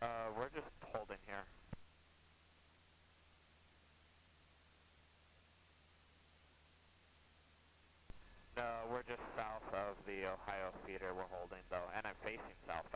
We're just holding here. No, we're just south of the Ohio feeder. We're holding though, and I'm facing south